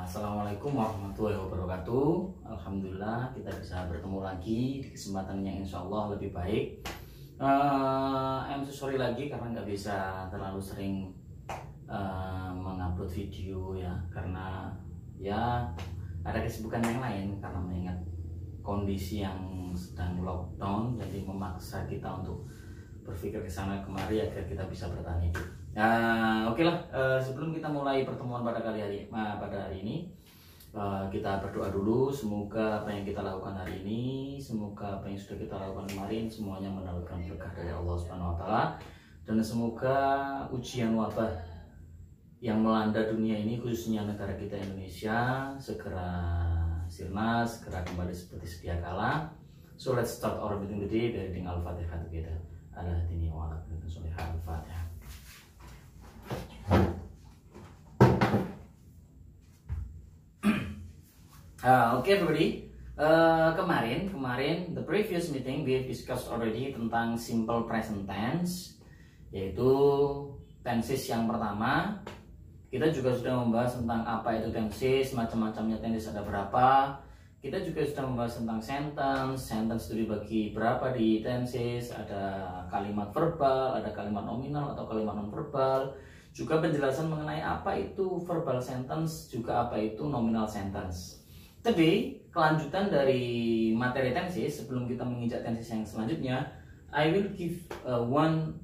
Assalamualaikum warahmatullahi wabarakatuh. Alhamdulillah kita bisa bertemu lagi di kesempatan yang insya Allah lebih baik. I'm so sorry lagi karena nggak bisa terlalu sering mengupload video ya, karena ya ada kesibukan yang lain, karena mengingat kondisi yang sedang lockdown, jadi memaksa kita untuk berpikir ke sana kemari agar kita bisa bertahan hidup. Oke lah, sebelum kita mulai pertemuan pada hari ini, kita berdoa dulu. Semoga apa yang kita lakukan hari ini, semoga apa yang sudah kita lakukan kemarin semuanya mendapatkan berkah dari Allah Subhanahu Wa Taala, dan semoga ujian wabah yang melanda dunia ini, khususnya negara kita Indonesia, segera sirna, segera kembali seperti sedia kala. So let's start our meeting today by reading Al-Fatihah together. Al-Hadini wa Al-Fatihah. Okay everybody, kemarin the previous meeting we have discussed already tentang simple present tense, yaitu tenses yang pertama. Kita juga sudah membahas tentang apa itu tenses, macam-macamnya tenses ada berapa. Kita juga sudah membahas tentang sentence itu dibagi berapa di tenses, ada kalimat verbal, ada kalimat nominal atau kalimat non verbal, juga penjelasan mengenai apa itu verbal sentence, juga apa itu nominal sentence. Today, kelanjutan dari materi tenses. Sebelum kita menginjak tenses yang selanjutnya, I will give one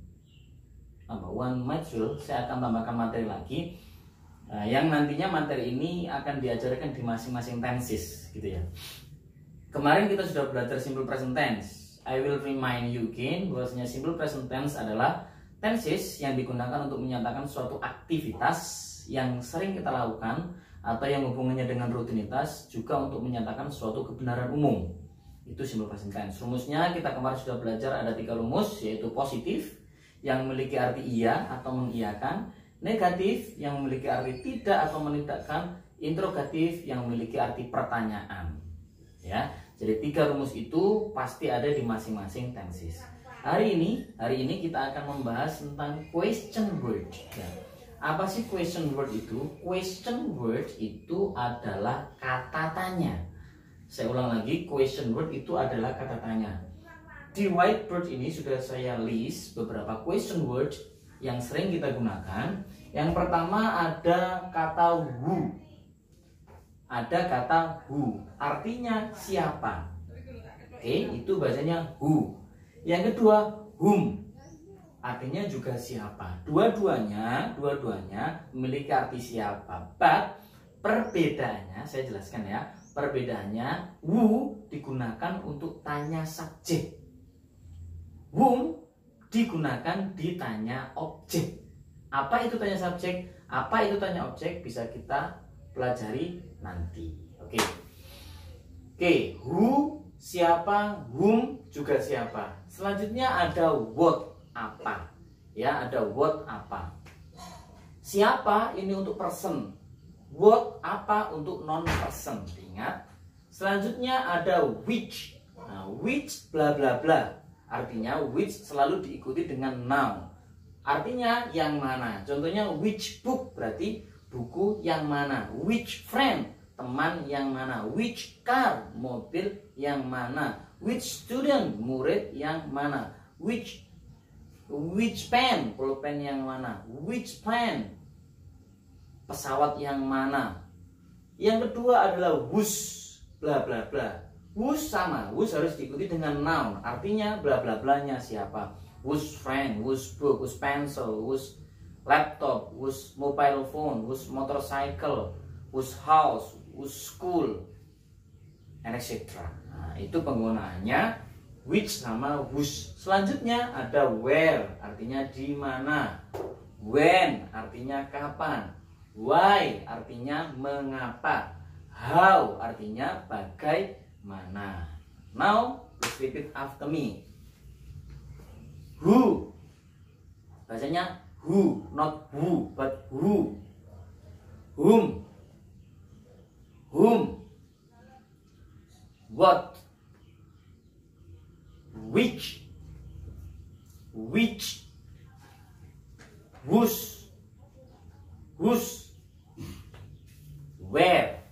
module. Saya akan tambahkan materi lagi, yang nantinya materi ini akan diajarkan di masing-masing tenses gitu ya. Kemarin kita sudah belajar simple present tense. I will remind you again bahwasanya simple present tense adalah tenses yang digunakan untuk menyatakan suatu aktivitas yang sering kita lakukan atau yang hubungannya dengan rutinitas, juga untuk menyatakan suatu kebenaran umum. Itu simple present tense. Rumusnya kita kemarin sudah belajar, ada 3 rumus, yaitu positif yang memiliki arti iya atau mengiyakan, negatif yang memiliki arti tidak atau menidakkan, interrogatif yang memiliki arti pertanyaan. Ya, jadi 3 rumus itu pasti ada di masing-masing tenses. Hari ini kita akan membahas tentang question word. Ya. Apa sih question word itu? Question word itu adalah kata tanya. Saya ulang lagi, question word itu adalah kata tanya. Di whiteboard ini sudah saya list beberapa question word yang sering kita gunakan. Yang pertama ada kata who. Ada kata who, artinya siapa. Oke, itu bahasanya who. Yang kedua whom, artinya juga siapa. Dua-duanya memiliki arti siapa. But perbedaannya, saya jelaskan ya. Perbedaannya, who digunakan untuk tanya subjek, whom digunakan ditanya objek. Apa itu tanya subjek? Apa itu tanya objek? Bisa kita pelajari nanti. Oke, who siapa, whom juga siapa. Selanjutnya ada what, apa. Ya, ada what, apa. Siapa ini untuk person. What, apa untuk non person. Ingat. Selanjutnya ada which. Nah, which bla bla bla. Artinya which selalu diikuti dengan noun. Artinya yang mana. Contohnya which book berarti buku yang mana. Which friend, teman yang mana. Which car, mobil yang mana. Which student, murid yang mana. Which pen, pulpen yang mana. Which plane, pesawat yang mana. Yang kedua adalah whose, bla bla bla. Whose sama, whose harus diikuti dengan noun. Artinya bla bla blanya siapa. Whose friend, whose book, whose pencil, whose laptop, whose mobile phone, whose motorcycle, whose house, whose school, and etc. Nah, itu penggunaannya which sama whose. Selanjutnya ada where, artinya di mana. When, artinya kapan. Why, artinya mengapa. How, artinya bagaimana. Now, please repeat after me. Who, bahasanya who, not who, but who. Whom, what, which, whose, where,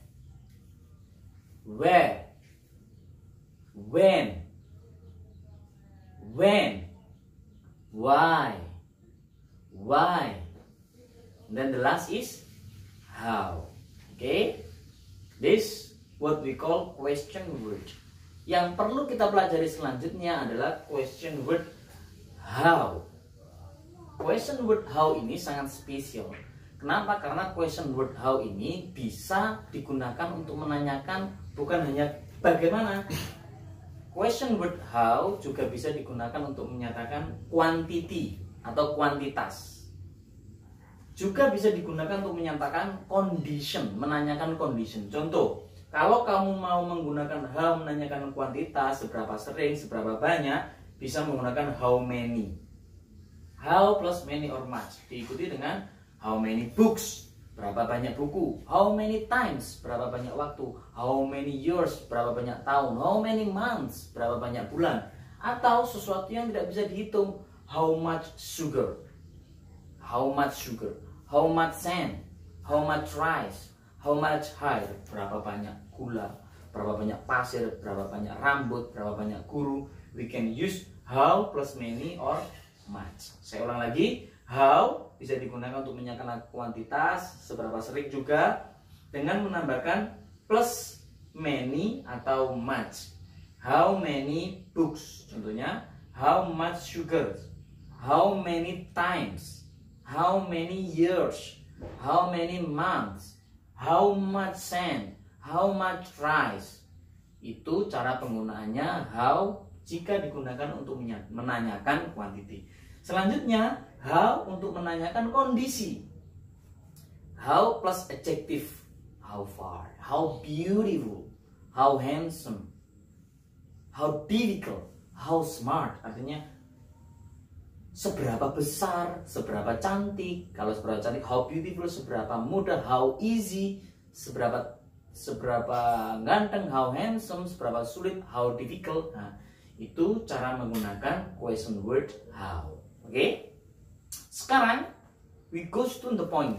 This what we call question word. Yang perlu kita pelajari selanjutnya adalah question word how. Question word how ini sangat spesial. Kenapa? Karena question word how ini bisa digunakan untuk menanyakan bukan hanya bagaimana. Question word how juga bisa digunakan untuk menyatakan quantity atau kuantitas. Juga bisa digunakan untuk menyatakan condition, menanyakan condition. Contoh, kalau kamu mau menggunakan how menanyakan kuantitas, seberapa sering, seberapa banyak, bisa menggunakan how many. How plus many or much. Diikuti dengan how many books, berapa banyak buku. How many times, berapa banyak waktu. How many years, berapa banyak tahun. How many months, berapa banyak bulan. Atau sesuatu yang tidak bisa dihitung. How much sugar. How much sugar. How much sand. How much rice. How much hair, berapa banyak gula. Berapa banyak pasir, berapa banyak rambut, berapa banyak guru. We can use how plus many or much. Saya ulang lagi, how bisa digunakan untuk menyatakan kuantitas, seberapa sering juga, dengan menambahkan plus many atau much. How many books, contohnya how much sugar, how many times, how many years, how many months, how much sand, how much rice. Itu cara penggunaannya how jika digunakan untuk menanyakan quantity. Selanjutnya, how untuk menanyakan kondisi. How plus adjective. How far, how beautiful, how handsome, how difficult, how smart. Artinya seberapa besar, seberapa cantik. Kalau seberapa cantik, how beautiful, seberapa mudah, how easy, seberapa ganteng, how handsome, seberapa sulit, how difficult. Nah, itu cara menggunakan question word how. Oke? Sekarang we go to the point.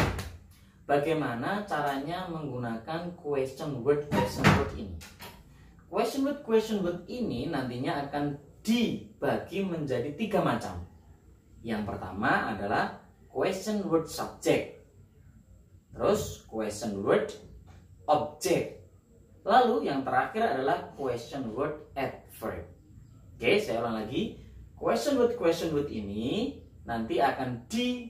Bagaimana caranya menggunakan question word ini? Question word ini nantinya akan dibagi menjadi 3 macam. Yang pertama adalah question word subject. Terus question word object. Lalu yang terakhir adalah question word adverb. Oke, saya ulang lagi. Question word ini nanti akan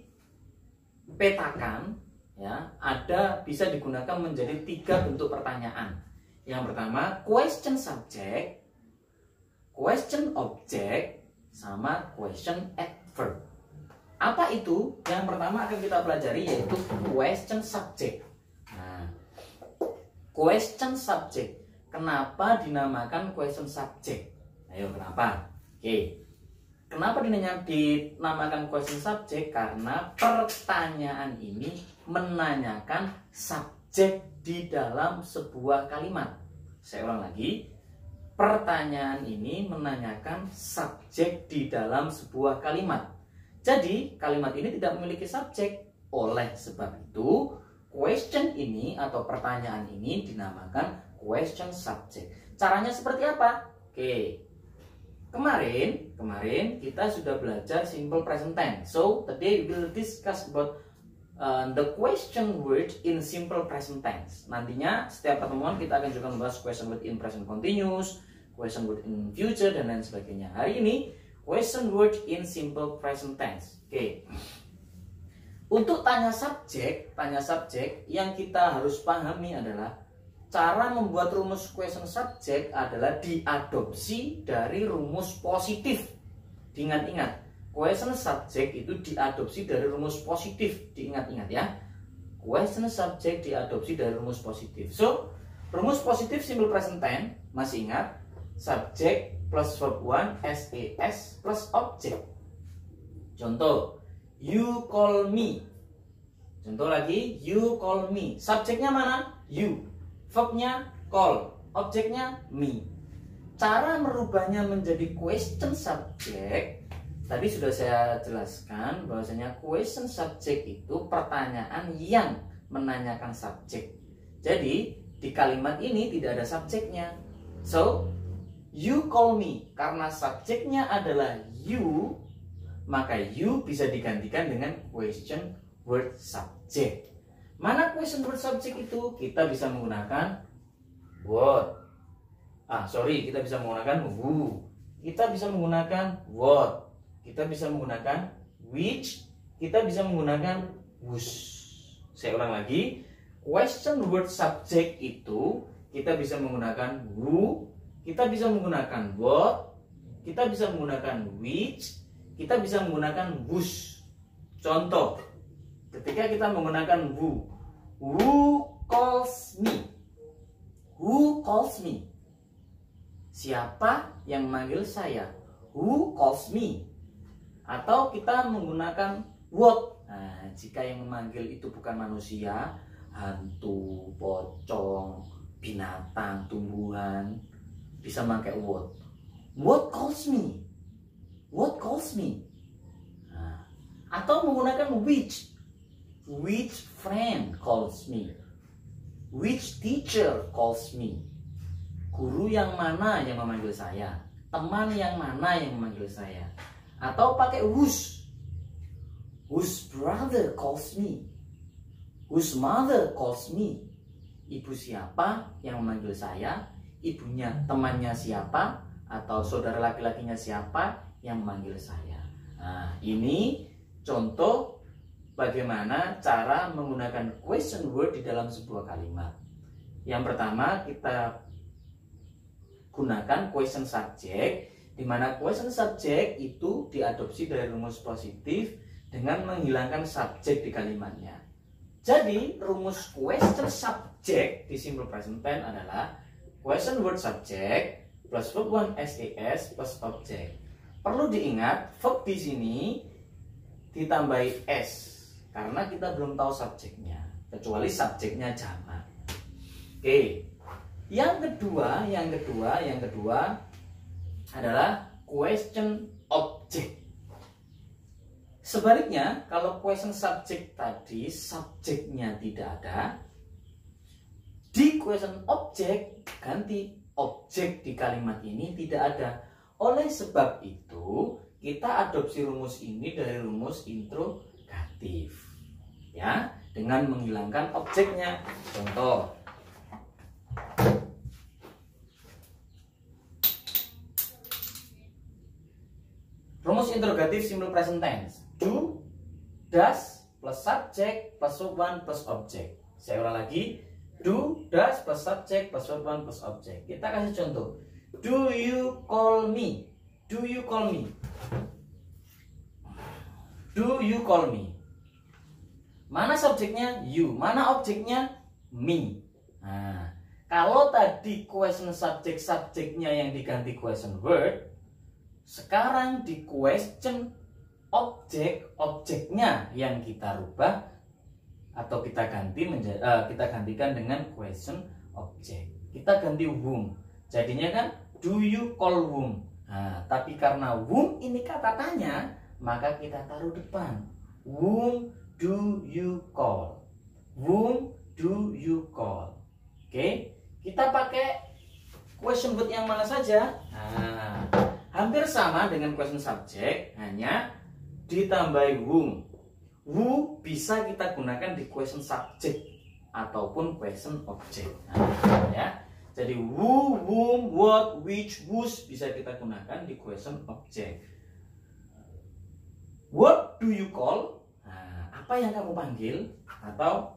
dipetakan, ya, bisa digunakan menjadi 3 bentuk pertanyaan. Yang pertama question subject, question object, sama question adverb. Apa itu? Yang pertama akan kita pelajari yaitu question subject. Nah, question subject. Kenapa dinamakan question subject? Ayo, kenapa? Oke. Kenapa dinamakan question subject? Karena pertanyaan ini menanyakan subjek di dalam sebuah kalimat. Saya ulang lagi. Pertanyaan ini menanyakan subjek di dalam sebuah kalimat. Jadi, kalimat ini tidak memiliki subjek. Oleh sebab itu, question ini atau pertanyaan ini dinamakan question subject. Caranya seperti apa? Oke. Kemarin kita sudah belajar simple present tense. So today we will discuss about the question word in simple present tense. Nantinya setiap pertemuan kita akan juga membahas question word in present continuous, question word in future, dan lain sebagainya. Hari ini question word in simple present tense. Oke. Untuk tanya subjek yang kita harus pahami adalah cara membuat rumus question subject adalah diadopsi dari rumus positif. Diingat-ingat, question subject itu diadopsi dari rumus positif. Diingat-ingat ya. Question subject diadopsi dari rumus positif. So, rumus positif simple present tense, masih ingat? Subject plus verb 1 SES plus object. Contoh, you call me. Contoh lagi, you call me. Subjeknya mana? You. Verbnya call, objeknya me. Cara merubahnya menjadi question subject, tadi sudah saya jelaskan bahwasanya question subject itu pertanyaan yang menanyakan subjek. Jadi di kalimat ini tidak ada subjeknya. So you call me, karena subjeknya adalah you, maka you bisa digantikan dengan question word subject. Mana question word subject itu? Kita bisa menggunakan what. Kita bisa menggunakan who. Kita bisa menggunakan what. Kita bisa menggunakan which. Kita bisa menggunakan whose. Saya ulang lagi. Question word subject itu kita bisa menggunakan who, kita bisa menggunakan what, kita bisa menggunakan which, kita bisa menggunakan whose. Contoh, ketika kita menggunakan who calls me? Who calls me? Siapa yang memanggil saya? Who calls me? Atau kita menggunakan what? Nah, jika yang memanggil itu bukan manusia, hantu, pocong, binatang, tumbuhan, bisa pakai what. What calls me? What calls me? Nah, atau menggunakan which. Which friend calls me? Which teacher calls me? Guru yang mana yang memanggil saya? Teman yang mana yang memanggil saya? Atau pakai whose. Whose brother calls me? Whose mother calls me? Ibu siapa yang memanggil saya? Ibunya, temannya siapa? Atau saudara laki-lakinya siapa yang memanggil saya? Nah, ini contoh bagaimana cara menggunakan question word di dalam sebuah kalimat. Yang pertama, kita gunakan question subject, di mana question subject itu diadopsi dari rumus positif dengan menghilangkan subjek di kalimatnya. Jadi rumus question subject di simple present tense adalah question word subject plus verb 1 SES plus object. Perlu diingat verb di sini ditambahi s karena kita belum tahu subjeknya, kecuali subjeknya jamak. Oke. Yang kedua adalah question object. Sebaliknya, kalau question subject tadi subjeknya tidak ada, di question object ganti objek di kalimat ini tidak ada. Oleh sebab itu, kita adopsi rumus ini dari rumus interrogatif, ya, dengan menghilangkan objeknya. Contoh, rumus interrogatif simple present tense. Do, does, plus subject, plus verb 1, plus object. Saya ulang lagi. Do, does, plus subject, plus verb 1, plus object. Kita kasih contoh. Do you call me? Do you call me? Do you call me? Mana subjeknya? You. Mana objeknya? Me. Nah, kalau tadi question subject, subjeknya yang diganti question word, sekarang di question objek, objeknya yang kita rubah atau kita gantikan dengan question object. Kita ganti whom. Jadinya kan do you call whom. Nah, tapi karena whom ini kata tanya, maka kita taruh depan. Whom do you call? Whom do you call? Oke, kita pakai question word yang mana saja. Nah, hampir sama dengan question subject, hanya ditambahi whom. Who bisa kita gunakan di question subject ataupun question object. Nah, ya. Jadi who, whom, what, which, whose bisa kita gunakan di question object. What do you call? Nah, apa yang kamu panggil? Atau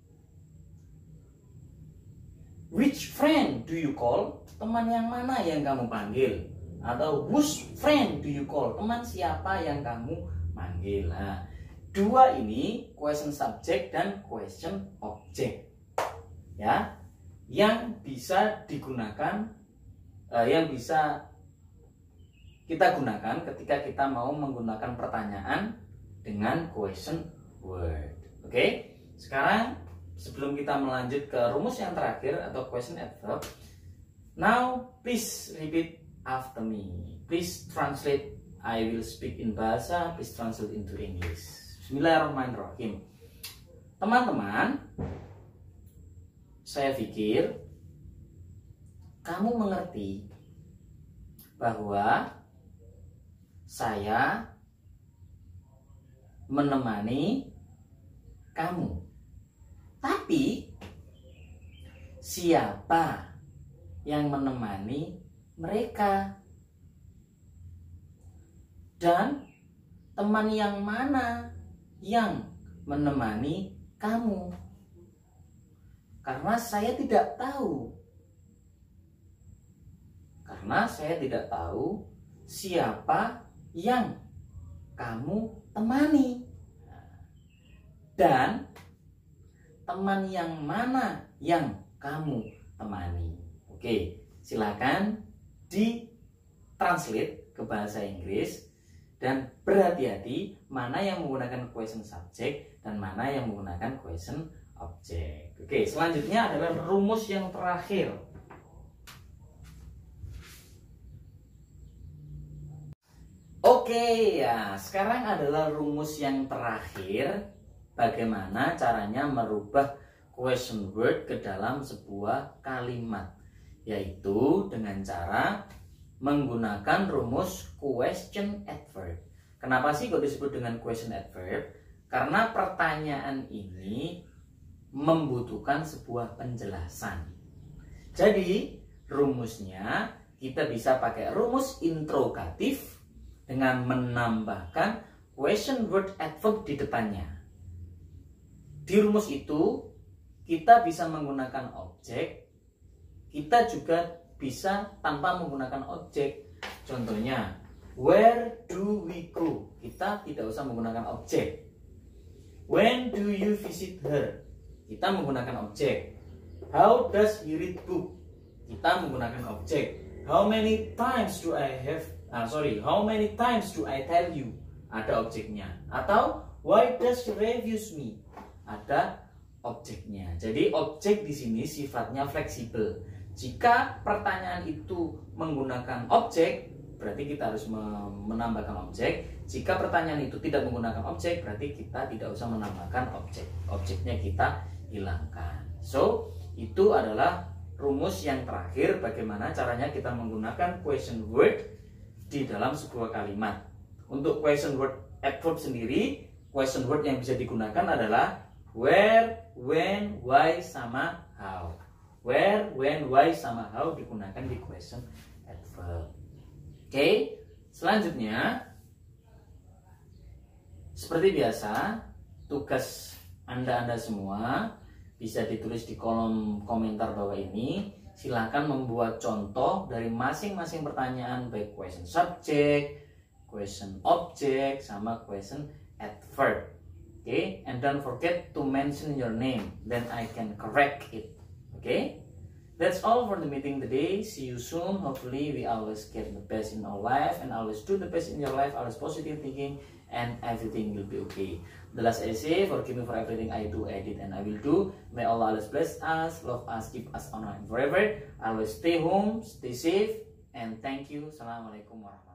which friend do you call? Teman yang mana yang kamu panggil? Atau whose friend do you call? Teman siapa yang kamu manggil? Nah, dua ini question subject dan question object, ya, yang bisa digunakan, yang bisa kita gunakan ketika kita mau menggunakan pertanyaan dengan question word. Oke, sekarang sebelum kita melanjut ke rumus yang terakhir atau question adverb, now please repeat after me. Please translate. I will speak in bahasa. Please translate into English. Bismillahirrahmanirrahim. Teman-teman, saya pikir kamu mengerti bahwa saya menemani kamu Tapi siapa yang menemani mereka? Dan teman yang mana yang menemani kamu? Karena saya tidak tahu. Karena saya tidak tahu siapa yang kamu temani. Dan teman yang mana yang kamu temani? Oke, silakan ditranslate ke bahasa Inggris dan berhati-hati mana yang menggunakan question subject dan mana yang menggunakan question object. Oke, selanjutnya adalah rumus yang terakhir. Oke, ya, sekarang adalah rumus yang terakhir. Bagaimana caranya merubah question word ke dalam sebuah kalimat, yaitu dengan cara menggunakan rumus question adverb. Kenapa sih kok disebut dengan question adverb? Karena pertanyaan ini membutuhkan sebuah penjelasan. Jadi rumusnya kita bisa pakai rumus interrogatif dengan menambahkan question word adverb di depannya. Di rumus itu kita bisa menggunakan objek, kita juga bisa tanpa menggunakan objek. Contohnya, where do we go? Kita tidak usah menggunakan objek. When do you visit her? Kita menggunakan objek. How does he read book? Kita menggunakan objek. How many times do I tell you? Ada objeknya. Atau why does she refuse me? Ada objeknya. Jadi objek di sini sifatnya fleksibel. Jika pertanyaan itu menggunakan objek, berarti kita harus menambahkan objek. Jika pertanyaan itu tidak menggunakan objek, berarti kita tidak usah menambahkan objek. Objeknya kita hilangkan. So, itu adalah rumus yang terakhir bagaimana caranya kita menggunakan question word di dalam sebuah kalimat. Untuk question word adverb sendiri, question word yang bisa digunakan adalah where, when, why, sama how. Where, when, why, sama how digunakan di question adverb. Oke, selanjutnya seperti biasa, tugas Anda semua bisa ditulis di kolom komentar bawah ini. Silahkan membuat contoh dari masing-masing pertanyaan, baik question subject, question object, sama question adverb. Okay, and don't forget to mention your name, then I can correct it. Okay, that's all for the meeting today. See you soon. Hopefully we always get the best in our life and always do the best in your life, always positive thinking, and everything will be okay. The last I say, forgive me for everything I do, I did, and I will do. May Allah always bless us, love us, keep us on forever. Always stay home, stay safe, and thank you. Assalamualaikum warahmatullahi wabarakatuh.